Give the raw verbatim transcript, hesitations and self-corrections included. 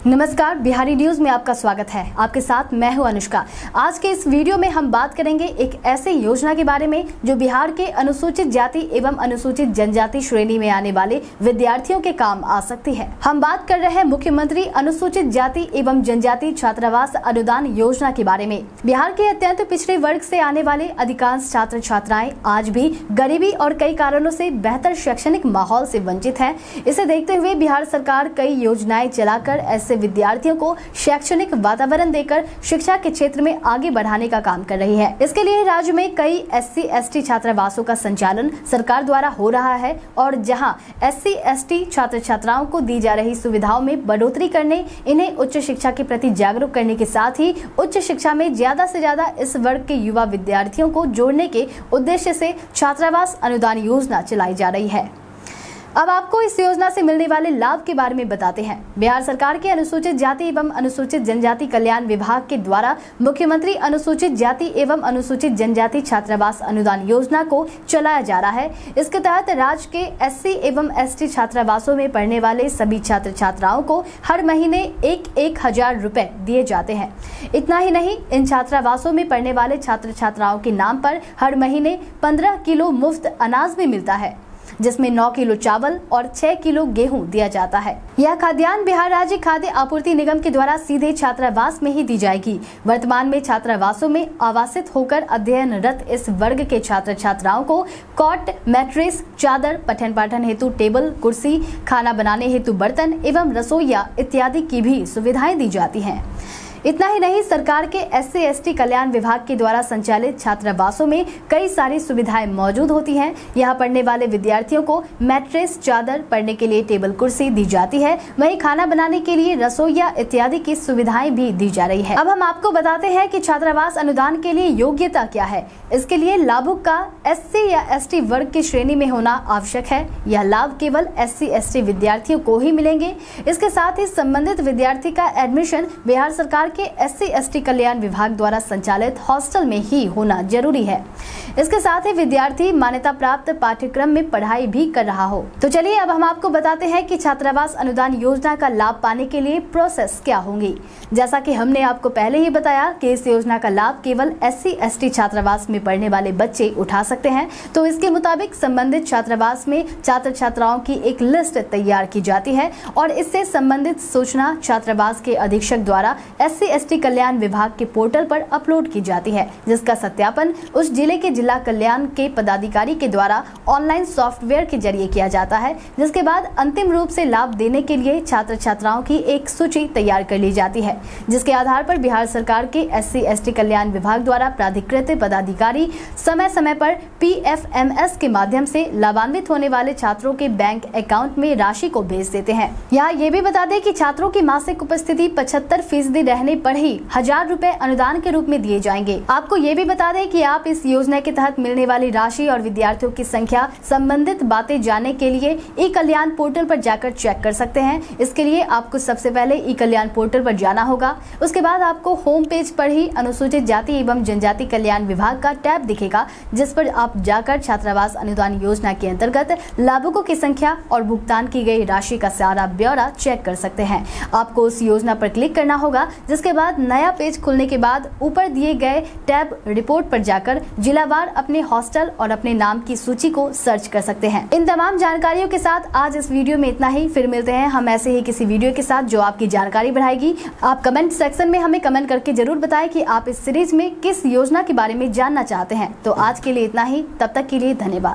नमस्कार, बिहारी न्यूज में आपका स्वागत है। आपके साथ मैं हूं अनुष्का। आज के इस वीडियो में हम बात करेंगे एक ऐसे योजना के बारे में जो बिहार के अनुसूचित जाति एवं अनुसूचित जनजाति श्रेणी में आने वाले विद्यार्थियों के काम आ सकती है। हम बात कर रहे हैं मुख्यमंत्री अनुसूचित जाति एवं जनजाति छात्रावास अनुदान योजना के बारे में। बिहार के अत्यंत पिछड़े वर्ग से आने वाले अधिकांश छात्र छात्राएं आज भी गरीबी और कई कारणों से बेहतर शैक्षणिक माहौल से वंचित है। इसे देखते हुए बिहार सरकार कई योजनाएं चलाकर ऐसे विद्यार्थियों को शैक्षणिक वातावरण देकर शिक्षा के क्षेत्र में आगे बढ़ाने का काम कर रही है। इसके लिए राज्य में कई एससी एसटी छात्रावासों का संचालन सरकार द्वारा हो रहा है और जहां एससी एसटी छात्र छात्राओं को दी जा रही सुविधाओं में बढ़ोतरी करने, इन्हें उच्च शिक्षा के प्रति जागरूक करने के साथ ही उच्च शिक्षा में ज्यादा से ज्यादा इस वर्ग के युवा विद्यार्थियों को जोड़ने के उद्देश्य से छात्रावास अनुदान योजना चलाई जा रही है। अब आपको इस योजना से मिलने वाले लाभ के बारे में बताते हैं। बिहार सरकार के अनुसूचित जाति एवं अनुसूचित जनजाति कल्याण विभाग के द्वारा मुख्यमंत्री अनुसूचित जाति एवं अनुसूचित जनजाति छात्रावास अनुदान योजना को चलाया जा रहा है। इसके तहत राज्य के एससी एवं एसटी छात्रावासों में पढ़ने वाले सभी छात्र छात्राओं को हर महीने एक एक हजार रुपए दिए जाते हैं। इतना ही नहीं, इन छात्रावासों में पढ़ने वाले छात्र छात्राओं के नाम पर हर महीने पंद्रह किलो मुफ्त अनाज भी मिलता है, जिसमें नौ किलो चावल और छह किलो गेहूं दिया जाता है। यह खाद्यान्न बिहार राज्य खाद्य आपूर्ति निगम के द्वारा सीधे छात्रावास में ही दी जाएगी। वर्तमान में छात्रावासों में आवासित होकर अध्ययनरत इस वर्ग के छात्र छात्राओं को कॉट, मैट्रेस, चादर, पठन पाठन हेतु टेबल, कुर्सी, खाना बनाने हेतु बर्तन एवं रसोईया इत्यादि की भी सुविधाएं दी जाती हैं। इतना ही नहीं, सरकार के एससी एसटी कल्याण विभाग के द्वारा संचालित छात्रावासों में कई सारी सुविधाएं मौजूद होती हैं। यहाँ पढ़ने वाले विद्यार्थियों को मैट्रेस, चादर, पढ़ने के लिए टेबल कुर्सी दी जाती है। वहीं खाना बनाने के लिए रसोईया इत्यादि की सुविधाएं भी दी जा रही है। अब हम आपको बताते हैं कि छात्रावास अनुदान के लिए योग्यता क्या है। इसके लिए लाभुक का एससी या एसटी वर्ग की श्रेणी में होना आवश्यक है। यह लाभ केवल एससी एसटी विद्यार्थियों को ही मिलेंगे। इसके साथ ही संबंधित विद्यार्थी का एडमिशन बिहार सरकार के एससी एसटी कल्याण विभाग द्वारा संचालित हॉस्टल में ही होना जरूरी है। इसके साथ ही विद्यार्थी मान्यता प्राप्त पाठ्यक्रम में पढ़ाई भी कर रहा हो। तो चलिए अब हम आपको बताते हैं कि छात्रावास अनुदान योजना का लाभ पाने के लिए प्रोसेस क्या होंगी। जैसा कि हमने आपको पहले ही बताया कि इस योजना का लाभ केवल एससी एसटी छात्रावास में पढ़ने वाले बच्चे उठा सकते हैं। तो इसके मुताबिक संबंधित छात्रावास में छात्र छात्राओं की एक लिस्ट तैयार की जाती है और इससे संबंधित सूचना छात्रावास के अधीक्षक द्वारा एससी एसटी कल्याण विभाग के पोर्टल पर अपलोड की जाती है, जिसका सत्यापन उस जिले के जिला कल्याण के पदाधिकारी के द्वारा ऑनलाइन सॉफ्टवेयर के जरिए किया जाता है। जिसके बाद अंतिम रूप से लाभ देने के लिए छात्र छात्राओं की एक सूची तैयार कर ली जाती है, जिसके आधार पर बिहार सरकार के एससी एसटी कल्याण विभाग द्वारा प्राधिकृत पदाधिकारी समय समय पर पीएफएमएस के माध्यम से लाभान्वित होने वाले छात्रों के बैंक अकाउंट में राशि को भेज देते हैं। यहाँ ये भी बता दें कि छात्रों की मासिक उपस्थिति पचहत्तर फीसदी रहने पर ही हजार रुपए अनुदान के रूप में दिए जाएंगे। आपको ये भी बता दें कि आप इस योजना के तहत मिलने वाली राशि और विद्यार्थियों की संख्या संबंधित बातें जानने के लिए ई कल्याण पोर्टल पर जाकर चेक कर सकते हैं। इसके लिए आपको सबसे पहले ई कल्याण पोर्टल पर जाना होगा। उसके बाद आपको होम पेज पर ही अनुसूचित जाति एवं जनजाति कल्याण विभाग का टैब दिखेगा, जिस पर आप जाकर छात्रावास अनुदान योजना के अंतर्गत लाभुकों की संख्या और भुगतान की गई राशि का सारा ब्यौरा चेक कर सकते हैं। आपको उस योजना पर क्लिक करना होगा, जिसके बाद नया पेज खुलने के बाद ऊपर दिए गए टैब रिपोर्ट पर जाकर जिलावार अपने हॉस्टल और अपने नाम की सूची को सर्च कर सकते हैं। इन तमाम जानकारियों के साथ आज इस वीडियो में इतना ही। फिर मिलते हैं हम ऐसे ही किसी वीडियो के साथ जो आपकी जानकारी बढ़ाएगी। आप कमेंट सेक्शन में हमें कमेंट करके जरूर बताएं कि आप इस सीरीज में किस योजना के बारे में जानना चाहते हैं। तो आज के लिए इतना ही, तब तक के लिए धन्यवाद।